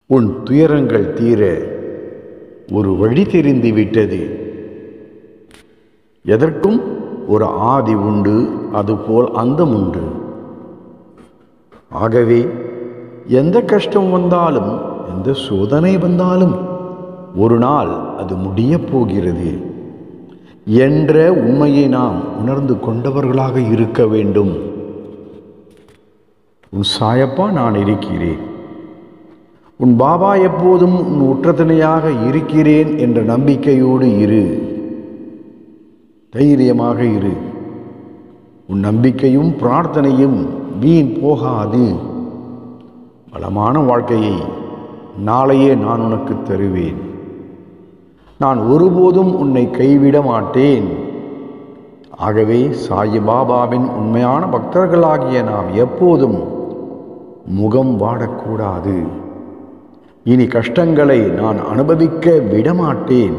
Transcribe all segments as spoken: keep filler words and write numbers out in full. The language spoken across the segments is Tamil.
உன் துயரங்கள் தீர ஒரு வழி தெரிந்து விட்டது. எதற்கும் ஒரு ஆதி உண்டு, அதுபோல் அந்தம் உண்டு. ஆகவே எந்த கஷ்டம் வந்தாலும், எந்த சோதனை வந்தாலும் ஒரு நாள் அது முடியப் போகிறது என்ற உண்மையை நாம் உணர்ந்து கொண்டவர்களாக இருக்க வேண்டும். உன் சாயப்பா நான் இருக்கிறேன், உன் பாபா எப்போதும் உன் உற்றத்துணையாக இருக்கிறேன் என்ற நம்பிக்கையோடு இரு. தைரியமாக இரு. உன் நம்பிக்கையும் பிரார்த்தனையும் வீண் போகாது. பலமான வாழ்க்கையை நாளையே நான் உனக்கு தருவேன். நான் ஒருபோதும் உன்னை கைவிட மாட்டேன். ஆகவே சாயி பாபாவின் உண்மையான பக்தர்களாகிய நாம் எப்போதும் முகம் வாடக்கூடாது. இனி கஷ்டங்களை நான் அனுபவிக்க விடமாட்டேன்.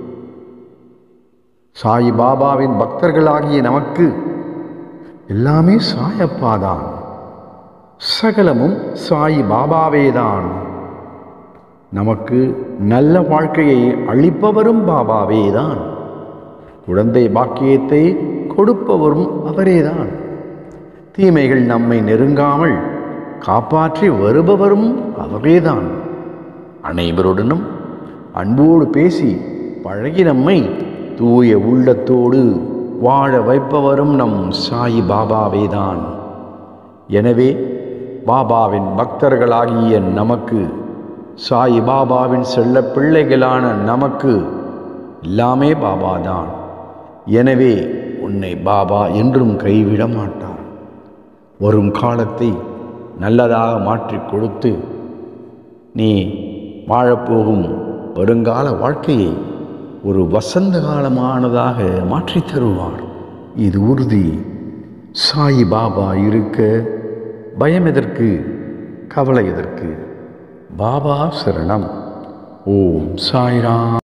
சாயி பாபாவின் பக்தர்களாகிய நமக்கு எல்லாமே சாயப்பாதான், சகலமும் சாயி பாபாவேதான். நமக்கு நல்ல வாழ்க்கையை அளிப்பவரும் பாபாவேதான். குழந்தை பாக்கியத்தை கொடுப்பவரும் அவரேதான். தீமைகள் நம்மை நெருங்காமல் காப்பாற்றி வருபவரும் அவரேதான். அனைவருடனும் அன்போடு பேசி பழகி நம்மை தூய உள்ளத்தோடு வாழ வைப்பவரும் நம் சாயி பாபாவேதான். எனவே பாபாவின் பக்தர்களாகிய நமக்கு, சாயி பாபாவின் செல்ல பிள்ளைகளான நமக்கு எல்லாமே பாபாதான். எனவே உன்னை பாபா என்றும் கைவிட மாட்டார். வரும் காலத்தை நல்லதாக மாற்றி கொடுத்து நீ வாழப்போகும் வருங்கால வாழ்க்கையை ஒரு வசந்த காலமானதாக மாற்றித் தருவார். இது உறுதி. சாயி பாபா இருக்க பயம் எதற்கு, கவலை எதற்கு? பாபா சரணம். ஓம் சாய்ராம்.